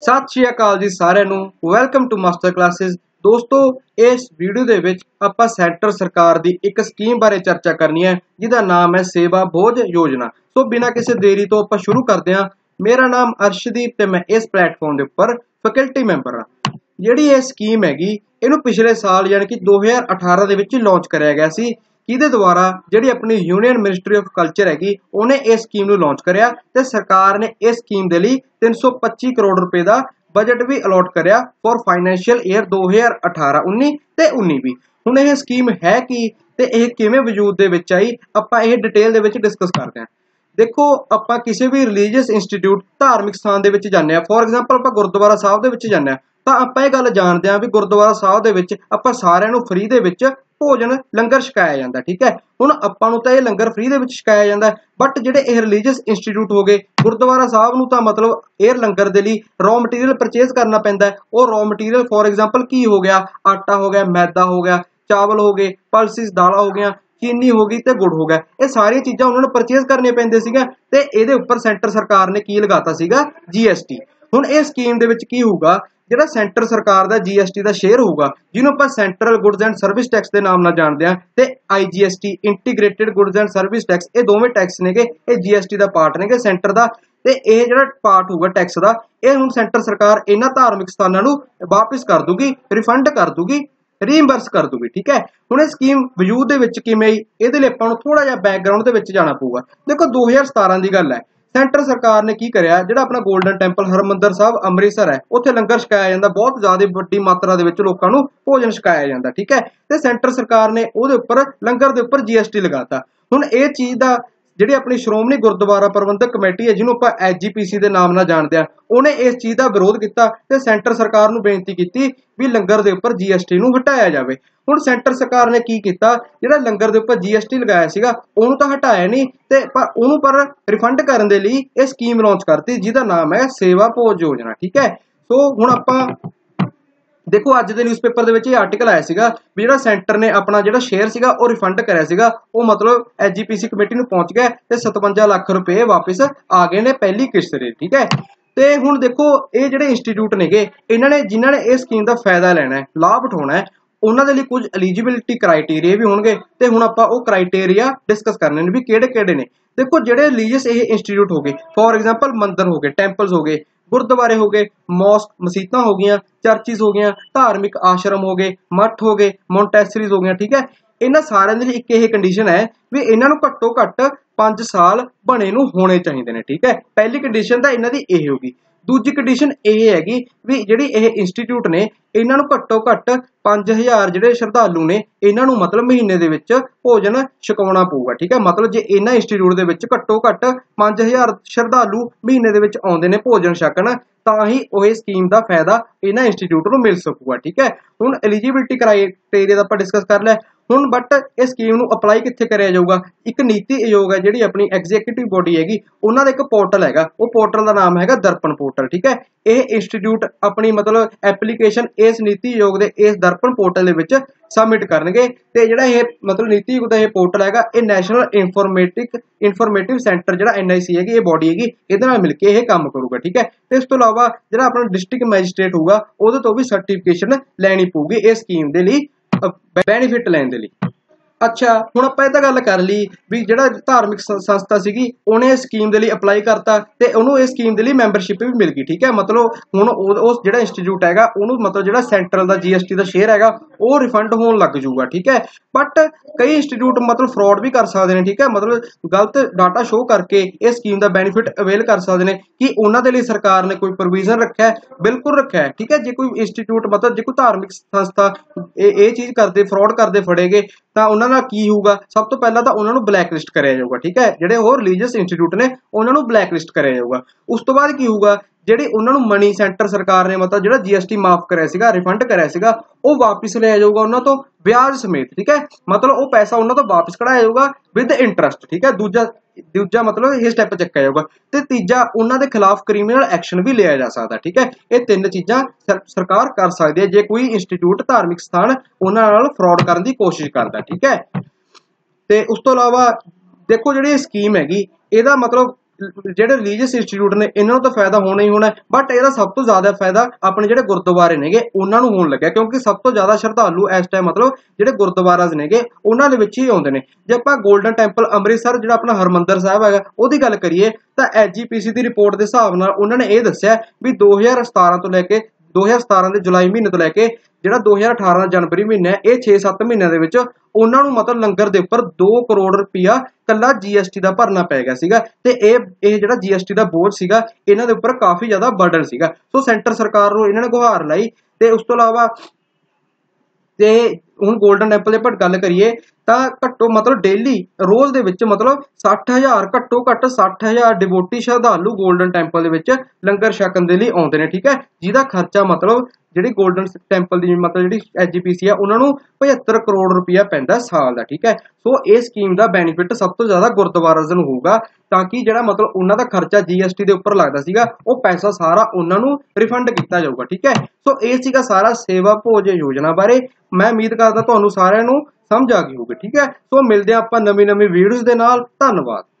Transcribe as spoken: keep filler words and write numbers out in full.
सत श्री अकाल जी सारिਆਂ ਨੂੰ ਵੈਲਕਮ ਟੂ ਮਾਸਟਰ ਕਲਾਸਿਸ। ਦੋਸਤੋ इस वीडियो ਦੇ ਵਿੱਚ ਆਪਾਂ ਸੈਂਟਰ ਸਰਕਾਰ ਦੀ ਇੱਕ ਸਕੀਮ ਬਾਰੇ ਚਰਚਾ ਕਰਨੀ ਹੈ ਜਿਹਦਾ ਨਾਮ ਹੈ ਸੇਵਾ ਬੋਝ ਯੋਜਨਾ। ਸੋ ਬਿਨਾਂ ਕਿਸੇ ਦੇਰੀ ਤੋਂ ਆਪਾਂ ਸ਼ੁਰੂ ਕਰਦੇ ਹਾਂ। ਮੇਰਾ ਨਾਮ ਅਰਸ਼ਦੀਪ ਤੇ मैं इस प्लेटफॉर्म ਦੇ ਉੱਪਰ ਫੈਕਲਟੀ ਮੈਂਬਰ ਹਾਂ। ਜਿਹੜੀ ਇਹ ਸਕੀਮ ਹੈਗੀ ਇਹਨੂੰ ਪਿਛਲੇ ਸਾਲ ਯਾਨੀ ਕਿ दो हज़ार अठारह ਦੇ ਵਿੱਚ ਲਾਂਚ ਕਰਿਆ ਗਿਆ ਸੀ। ਇਹਦੇ ਦੁਆਰਾ ਜਿਹੜੀ ਆਪਣੀ यूनियन मिनिस्ट्री ऑफ कल्चर हैगी ਉਹਨੇ ਇਸ ਸਕੀਮ ਨੂੰ ਲਾਂਚ ਕਰਿਆ ਤੇ ਸਰਕਾਰ ਨੇ ਇਸ ਸਕੀਮ ਦੇ ਲਈ तीन सौ पच्चीस ਕਰੋੜ ਰੁਪਏ ਦਾ बजट भी अलॉट करिया फॉर फाइनैशियल ईयर दो हज़ार अठारह उन्नीस ते उन्नीस भी। हुण यह स्कीम है कि ते यह किवें वजूद दे विच आई आपां यह डिटेल दे विच डिस्कस करते हैं। देखो आपां किसी भी रिलीजियस इंस्टीट्यूट धार्मिक स्थान दे विच जाने फॉर एग्जाम्पल आपां गुरुद्वारा साहब दे विच जाने तां आपां इह गल जाणदे हां भी गुरुद्वारा साहब दे विच आपां सारिआं नूं फ्री दे विच भोजन लंगर छकाया जाता। ठीक है, हुण आपां नूं तां इह लंगर फ्री दे विच छकाया जाता बट जिहड़े इह रिलीजियस इंस्टीट्यूट हो गए गुरुद्वारा साहब नूं तां मतलब एयर लंगर दे लई रॉ मटीरियल परचेज करना पैंदा है। वो रॉ मटीरियल फॉर एग्जाम्पल की हो गया आटा हो गया मैदा हो गया चावल हो गए पल्सिस दालां हो गई चीनी हो गई ते गुड़ हो गया ये सारी चीज़ां उन्होंने परचेज करने पैंदे सीगा ते इहदे उपर सेंटर सरकार ने की लगाता सीगा जी एस टी। हुण इह स्कीम दे विच की होऊगा ਜਿਹੜਾ ਸੈਂਟਰ ਸਰਕਾਰ ਦਾ जी एस टी ਦਾ ਸ਼ੇਅਰ ਹੋਊਗਾ ਜਿਹਨੂੰ ਆਪਾਂ central goods and service tax ਦੇ ਨਾਮ ਨਾਲ ਜਾਣਦੇ ਹਾਂ ਤੇ I G S T integrated goods and service tax ਇਹ ਦੋਵੇਂ ਟੈਕਸ ਨੇਗੇ ਇਹ जी एस टी ਦਾ ਪਾਰਟ ਨੇਗੇ ਸੈਂਟਰ ਦਾ ਤੇ ਇਹ ਜਿਹੜਾ ਪਾਰਟ ਹੋਊਗਾ ਟੈਕਸ ਦਾ ਇਹ ਹੁਣ ਸੈਂਟਰ ਸਰਕਾਰ ਇਹਨਾਂ ਧਾਰਮਿਕ ਸਥਾਨਾਂ ਨੂੰ ਵਾਪਿਸ ਕਰ ਦੂਗੀ ਰਿਫੰਡ ਕਰ ਦੂਗੀ ਰੀਇੰਬਰਸ ਕਰ ਦੂਗੀ। ठीक है, ਹੁਣ ਇਹ ਸਕੀਮ ਵਜੂਦ ਦੇ ਵਿੱਚ ਕਿਵੇਂ ਆਈ ਇਹਦੇ ਲਈ ਆਪਾਂ ਨੂੰ ਥੋੜਾ ਜਿਹਾ ਬੈਕਗ੍ਰਾਉਂਡ ਦੇ ਵਿੱਚ ਜਾਣਾ ਪਊਗਾ। ਦੇਖੋ दो हज़ार सतारह ਦੀ ਗੱਲ ਹੈ सेंटर सरकार ने की करिया ਜਿਹੜਾ ਆਪਣਾ गोल्डन टैंपल हरमंदर साहब ਅੰਮ੍ਰਿਤਸਰ ਹੈ ਉੱਥੇ ਲੰਗਰ ਛਕਾਇਆ ਜਾਂਦਾ ਬਹੁਤ ਜ਼ਿਆਦਾ ਵੱਡੀ ਮਾਤਰਾ ਦੇ ਵਿੱਚ ਲੋਕਾਂ ਨੂੰ ਭੋਜਨ ਛਕਾਇਆ ਜਾਂਦਾ। ਠੀਕ ਹੈ, ਤੇ ਸੈਂਟਰ ਸਰਕਾਰ ਨੇ ਉਹਦੇ ਉੱਪਰ ਲੰਗਰ ਦੇ ਉੱਪਰ जी एस टी ਲਗਾਤਾ। ਹੁਣ ਇਹ ਚੀਜ਼ ਦਾ ਜਿਹੜੀ ਆਪਣੀ ਸ਼੍ਰੋਮਣੀ ਗੁਰਦੁਆਰਾ ਪ੍ਰਬੰਧਕ ਕਮੇਟੀ ਹੈ ਜਿਹਨੂੰ ਆਪਾਂ ਐਚ ਜੀ ਪੀ ਸੀ ਦੇ ਨਾਮ ਨਾਲ ਜਾਣਦੇ ਆ ਉਹਨੇ ਇਸ ਚੀਜ਼ ਦਾ ਵਿਰੋਧ ਕੀਤਾ ਤੇ ਸੈਂਟਰ ਸਰਕਾਰ ਨੂੰ ਬੇਨਤੀ ਕੀਤੀ ਵੀ ਲੰਗਰ ਦੇ ਉੱਪਰ जी एस टी ਨੂੰ ਹਟਾਇਆ ਜਾਵੇ। ਹੁਣ ਸੈਂਟਰ ਸਰਕਾਰ ਨੇ ਕੀ ਕੀਤਾ ਜਿਹੜਾ ਲੰਗਰ ਦੇ ਉੱਪਰ जी एस टी ਲਗਾਇਆ ਸੀਗਾ ਉਹਨੂੰ ਤਾਂ ਹਟਾਇਆ ਨਹੀਂ ਤੇ ਪਰ ਉਹਨੂੰ ਪਰ ਰਿਫੰਡ ਕਰਨ ਦੇ ਲਈ ਇਹ ਸਕੀਮ ਲਾਂਚ ਕਰਤੀ ਜਿਹਦਾ ਨਾਮ ਹੈ ਸੇਵਾ ਭੋਜ ਯੋਜਨਾ। ਠੀਕ ਹੈ, ਸੋ ਹੁਣ ਆਪਾਂ देखो अज के न्यूज़पेपर ਦੇ ਵਿੱਚ ਇਹ ਆਰਟੀਕਲ ਆਇਆ ਸੀਗਾ ਵੀ ਜਿਹੜਾ ਸੈਂਟਰ ਨੇ ਆਪਣਾ ਜਿਹੜਾ ਸ਼ੇਅਰ ਸੀਗਾ ਉਹ ਰਿਫੰਡ ਕਰਿਆ ਸੀਗਾ ਉਹ ਮਤਲਬ ਐਚ ਜੀ ਪੀ ਸੀ ਕਮੇਟੀ ਨੂੰ ਪਹੁੰਚ ਗਿਆ ਤੇ सतवंजा ਲੱਖ ਰੁਪਏ ਵਾਪਸ ਆ ਗਏ ਨੇ ਪਹਿਲੀ ਕਿਸ਼ਤ ਦੇ। ਠੀਕ ਹੈ, ਤੇ ਹੁਣ ਦੇਖੋ ਇਹ ਜਿਹੜੇ ਇੰਸਟੀਚਿਊਟ ਨੇਗੇ ਇਹਨਾਂ ਨੇ ਜਿਨ੍ਹਾਂ ਨੇ ਇਹ ਸਕੀਮ ਦਾ ਫਾਇਦਾ ਲੈਣਾ ਹੈ ਲਾਭ ਉਠਾਉਣਾ ਹੈ ਉਹਨਾਂ ਦੇ ਲਈ ਕੁਝ ਐਲੀਜੀਬਿਲਿਟੀ ਕ੍ਰਾਈਟੇਰੀਆ ਵੀ ਹੋਣਗੇ ਤੇ ਹੁਣ ਆਪਾਂ ਉਹ ਕ੍ਰਾਈਟੇਰੀਆ ਡਿਸਕਸ ਕਰਨੇ ਨੇ ਵੀ ਕਿਹੜੇ ਕਿਹੜੇ ਨੇ। ਦੇਖੋ ਜਿਹੜੇ ਰਿਲੀਜੀਅਸ ਇਹ ਇੰਸਟੀਚਿਊਟ ਹੋ ਗਏ ਫॉर एग्जांपल ਮੰਦਰ ਹੋ ਗਏ ਟੈਂਪਲਸ ਹੋ ਗਏ गुरुद्वारे हो गए मॉस्क मसीतां हो गई चर्चिस हो गई धार्मिक आश्रम हो गए मठ हो गए मोंटेसरीज हो गई। ठीक है, इन्हां सारिਆਂ ਦੀ ਇੱਕ ਇਹ कंडीशन है भी इन्हां ਨੂੰ घट्टो घੱਟ पाँच साल बने ਨੂੰ होने चाहिए ने। ठीक है, पहली कंडीशन ਤਾਂ ਇਹਨਾਂ ਦੀ ਇਹ ਹੋਗੀ। दूजी कंडीशन ਇਹ हैगी भी ਜਿਹੜੀ ਇਹ ਇੰਸਟੀਚਿਊਟ ਨੇ ਇਹਨਾਂ ਨੂੰ ਘੱਟੋ ਘੱਟ पाँच हज़ार ਜਿਹੜੇ ਸ਼ਰਧਾਲੂ ਨੇ ਇਹਨਾਂ ਨੂੰ ਮਤਲਬ ਮਹੀਨੇ ਦੇ ਵਿੱਚ ਭੋਜਨ ਛਕਾਉਣਾ ਪਊਗਾ। ਠੀਕ ਹੈ, ਮਤਲਬ ਜੇ ਇਹਨਾਂ ਇੰਸਟੀਚਿਊਟ ਦੇ ਵਿੱਚ ਘੱਟੋ ਘੱਟ पाँच हज़ार ਸ਼ਰਧਾਲੂ ਮਹੀਨੇ ਦੇ ਵਿੱਚ ਆਉਂਦੇ ਨੇ ਭੋਜਨ ਛਕਣ ਤਾਂ ਹੀ ਉਹ ਸਕੀਮ ਦਾ ਫਾਇਦਾ ਇਹਨਾਂ ਇੰਸਟੀਚਿਊਟ ਨੂੰ ਮਿਲ ਸਕੂਗਾ। ਠੀਕ ਹੈ, ਹੁਣ ਐਲੀਜੀਬਿਲਿਟੀ ਕ੍ਰਾਈਟੇਰੀਆ ਦਾ ਆਪਾਂ ਡਿਸਕਸ ਕਰ ਲਿਆ। ਹੁਣ ਬਟ ਇਹ ਸਕੀਮ ਨੂੰ ਅਪਲਾਈ ਕਿੱਥੇ ਕਰਿਆ ਜਾਊਗਾ ਇੱਕ ਨੀਤੀ ਆਯੋਗ ਹੈ ਜਿਹੜੀ ਆਪਣੀ ਐਗਜ਼ੀਕਿਊਟਿਵ ਬੋਡੀ ਹੈਗੀ ਉਹਨਾਂ ਦਾ ਇੱਕ ਪੋਰਟਲ ਹੈਗਾ ਉਹ ਪੋਰਟਲ ਦਾ ਨਾਮ ਹੈਗਾ ਦਰਪਣ ਪੋਰਟਲ। ਠੀਕ ਹੈ, ਇਹ ਇੰਸਟੀਚਿਊਟ ਆਪਣੀ ਮਤਲਬ ਐਪਲੀਕੇਸ਼ਨ ਇਸ ਨੀਤੀ ਆਯੋਗ ਦੇ ਇਸ ਦਰਪਣ ਪੋਰਟਲ ਦੇ ਵਿੱਚ सबमिट करनगे ते जिहड़ा ये मतलब नीति आयोग दा ये पोर्टल हैगा ये नैशनल इंफॉर्मेटिक इंफॉर्मेटिव सेंटर जिहड़ा एन आई सी हैगी ये बॉडी हैगी इहदे नाल मिल के ये काम करूगा। ठीक है, ते इस तो इलावा जिहड़ा अपना डिस्ट्रिक्ट मैजिस्ट्रेट होगा उहदे तो भी सर्टिफिकेशन लैनी पऊगी इस स्कीम दे लई बेनिफिट लैण दे लई। अच्छा, हुण आपां इह तां गल कर लई भी जिहड़ा धार्मिक संस्था सीगी ਉਹਨੇ इस स्कीम दे लई अप्लाई करता ते ਉਹਨੂੰ इस स्कीम दे लई मैंबरशिप भी मिल गई। ठीक है, मतलब हुण उस जिहड़ा इंस्टीट्यूट हैगा ਉਹਨੂੰ मतलब जिहड़ा सेंट्रल दा जी एस टी दा शेयर हैगा ਉਹ रिफंड होण लग जूगा। ठीक है, बट कई इंस्टीट्यूट मतलब फ्रॉड भी कर सकते हैं। ठीक है, मतलब गलत डाटा शो करके इस स्कीम का बेनिफिट अवेल कर सकते हैं कि उन्होंने दे लई सरकार ने कोई प्रोविजन रखा है बिल्कुल रखा है। ठीक है, जे कोई इंस्टीट्यूट मतलब जे कोई धार्मिक संस्था ये चीज़ करते फ्रॉड करते फड़े गए तो उन्होंने की होगा सब तो पहला तो उन्होंने ब्लैक लिस्ट कराया जाऊगा। ठीक है, ਜਿਹੜੇ ਹੋਰ ਰਿਲੀਜੀਅਸ ਇੰਸਟੀਚਿਊਟ ਨੇ ਉਹਨਾਂ ਨੂੰ ਬਲੈਕ ਲਿਸਟ ਕਰਿਆ ਜਾਊਗਾ। ਉਸ ਤੋਂ ਬਾਅਦ ਕੀ ਹੋਊਗਾ ਜਿਹੜੇ ਉਹਨਾਂ ਨੂੰ ਮਨੀ ਸੈਂਟਰ ਸਰਕਾਰ ਨੇ ਮਤਲਬ ਜਿਹੜਾ ਜੀ ਐਸ ਟੀ ਮਾਫ ਕਰਿਆ ਸੀਗਾ ਰਿਫੰਡ ਕਰਿਆ ਸੀਗਾ ਉਹ ਵਾਪਿਸ ਲਿਆ ਜਾਊਗਾ ਉਹਨਾਂ ਤੋਂ ਵਿਆਜ ਸਮੇਤ। ਠੀਕ ਹੈ, ਮਤਲਬ ਉਹ ਪੈਸਾ ਉਹਨਾਂ ਤੋਂ ਵਾਪਿਸ ਕਢਾਇਆ ਜਾਊਗਾ ਵਿਦ ਇੰਟਰਸਟ। ਠੀਕ ਹੈ, ਦੂਜਾ ਦੂਜਾ ਮਤਲਬ ਇਹ ਸਟੈਪ ਚੱਕਿਆ ਜਾਊਗਾ ਤੇ ਤੀਜਾ ਉਹਨਾਂ ਦੇ ਖਿਲਾਫ ਕ੍ਰਿਮੀਨਲ ਐਕਸ਼ਨ ਵੀ ਲਿਆ ਜਾ ਸਕਦਾ। ਠੀਕ ਹੈ, ਇਹ ਤਿੰਨ ਚੀਜ਼ਾਂ ਸਰਕਾਰ ਕਰ ਸਕਦੀ ਹੈ ਜੇ ਕੋਈ ਇੰਸਟੀਚਿਊਟ ਧਾਰਮਿਕ ਸਥਾਨ ਉਹਨਾਂ ਨਾਲ ਫਰਾਡ ਕਰਨ ਦੀ ਕੋਸ਼ਿਸ਼ ਕਰਦਾ। ਠੀਕ ਹੈ, ਤੇ ਉਸ ਤੋਂ ਇਲਾਵਾ ਦੇਖੋ ਜਿਹੜੀ ਇਹ ਸਕੀਮ ਹੈਗੀ ਇਹਦਾ ਮਤਲਬ ਜਿਹੜੇ ਰਿਲੀਜੀਅਸ ਇੰਸਟੀਚਿਊਟ ਨੇ ਇਹਨਾਂ ਨੂੰ ਤਾਂ ਫਾਇਦਾ ਹੋਣਾ ਹੀ ਹੋਣਾ, ਬਟ ਇਹਦਾ ਸਭ ਤੋਂ ਜ਼ਿਆਦਾ ਫਾਇਦਾ ਆਪਣੇ ਜਿਹੜੇ ਗੁਰਦੁਆਰੇ ਨੇਗੇ ਉਹਨਾਂ ਨੂੰ ਹੋਣ ਲੱਗਿਆ, ਕਿਉਂਕਿ ਸਭ ਤੋਂ ਜ਼ਿਆਦਾ ਸ਼ਰਧਾਲੂ ਇਸ ਟਾਈਮ ਮਤਲਬ ਜਿਹੜੇ ਗੁਰਦੁਆਰਾਸ ਨੇਗੇ ਉਹਨਾਂ ਦੇ ਵਿੱਚ ਹੀ ਆਉਂਦੇ ਨੇ। ਜੇ ਆਪਾਂ ਗੋਲਡਨ ਟੈਂਪਲ ਅੰਮ੍ਰਿਤਸਰ ਜਿਹੜਾ ਆਪਣਾ ਹਰਮੰਦਰ ਸਾਹਿਬ ਹੈਗਾ ਉਹਦੀ ਗੱਲ ਕਰੀਏ ਤਾਂ ਐਸ ਜੀ ਪੀ ਸੀ ਦੀ ਰਿਪੋਰਟ ਦੇ ਹਿਸਾਬ ਨਾਲ ਉਹਨਾਂ ਨੇ ਇਹ ਦੱਸਿਆ ਵੀ ਦੋ ਹਜ਼ਾਰ ਸਤਾਰਾਂ ਤੋਂ ਲੈ ਕੇ ਦੋ ਹਜ਼ਾਰ ਸਤਾਰਾਂ ਦੇ ਜੁਲਾਈ ਮਹੀਨੇ ਤੋਂ ਲੈ ਕੇ ਜਿਹੜਾ ਦੋ ਹਜ਼ਾਰ ਅਠਾਰਾਂ ਦਾ ਜਨਵਰੀ ਮਹੀਨਾ ਹੈ, ਇਹ ਛੇ ਸੱਤ ਮਹੀਨਿਆਂ ਦੇ ਵਿੱਚ ਉਹਨਾਂ ਨੂੰ ਮਤਲਬ ਲੰਗਰ ਦੇ ਉੱਪਰ ਦੋ ਕਰੋੜ ਰੁਪਇਆ ਕੱਲਾ ਜੀ ਐਸ ਟੀ ਦਾ ਭਰਨਾ ਪੈ ਗਿਆ ਸੀਗਾ, ਤੇ ਇਹ ਇਹ ਜਿਹੜਾ ਜੀ ਐਸ ਟੀ ਦਾ ਬੋਝ ਸੀਗਾ ਇਹਨਾਂ ਦੇ ਉੱਪਰ ਕਾਫੀ ਜ਼ਿਆਦਾ ਬਰਡਨ ਸੀਗਾ। ਸੋ ਸੈਂਟਰ ਸਰਕਾਰ ਨੂੰ ਇਹਨਾਂ ਨੇ ਗੁਹਾਰ ਲਾਈ। ਤੇ ਉਸ ਤੋਂ ਇਲਾਵਾ ਤੇ ਹੁਣ ਗੋਲਡਨ ਟੈਂਪਲ ਦੀ ਆਪਾਂ ਗੱਲ ਕਰੀਏ ਤਾਂ ਘੱਟੋ ਮਤਲਬ ਡੇਲੀ ਰੋਜ਼ ਦੇ ਵਿੱਚ ਮਤਲਬ ਸੱਠ ਹਜ਼ਾਰ ਘੱਟੋ ਘੱਟ ਸੱਠ ਹਜ਼ਾਰ ਡਿਵੋਟੀ ਸ਼ਰਧਾਲੂ ਗੋਲਡਨ ਟੈਂਪਲ ਦੇ ਵਿੱਚ ਲੰਗਰ ਛਕਣ ਦੇ ਲਈ ਆਉਂਦੇ ਨੇ, ਠੀਕ ਹੈ, ਜਿਹਦਾ ਖਰਚਾ ਮਤਲਬ ਜਿਹੜੀ ਗੋਲਡਨ ਟੈਂਪਲ ਦੀ ਮਤਲਬ ਜਿਹੜੀ ਐਸ ਜੀ ਪੀ ਸੀ ਆ ਉਹਨਾਂ ਨੂੰ ਪਝੱਤਰ ਕਰੋੜ ਰੁਪਇਆ ਪੈਂਦਾ ਸਾਲ ਦਾ, ਠੀਕ ਹੈ। ਸੋ ਇਹ ਸਕੀਮ ਦਾ ਬੈਨੀਫਿਟ ਸਭ ਤੋਂ ਜ਼ਿਆਦਾ ਗੁਰਦੁਆਰਾ ਨੂੰ ਹੋਊਗਾ, ਤਾਂ ਕਿ ਜਿਹੜਾ ਮਤਲਬ ਉਹਨਾਂ ਦਾ ਖਰਚਾ ਜੀ ਐਸ ਟੀ ਦੇ ਉੱਪਰ ਲੱਗਦਾ ਸੀਗਾ ਉਹ ਪੈਸਾ ਸਾਰਾ ਉਹਨਾਂ ਨੂੰ ਰਿਫੰਡ ਕੀਤਾ ਜਾਊਗਾ, ਠੀਕ ਹੈ। ਸੋ ਇਹ ਸੀਗਾ ਸਾਰਾ ਸੇਵਾ ਭੋਜ ਯੋਜਨਾ ਬਾਰੇ। ਮੈਂ ਉਮੀਦ ਕਰਦਾ ਤੁਹਾਨੂੰ ਸਾਰਿਆਂ ਨੂੰ ਸਮਝ ਆ ਗਈ ਹੋਊਗੀ, ਠੀਕ ਹੈ। ਸੋ ਮਿਲਦੇ ਹਾਂ ਆਪਾਂ ਨਵੀਂ ਨਵੀਂ ਵੀਡੀਓਜ਼ ਦੇ ਨਾਲ। ਧੰਨਵਾਦ।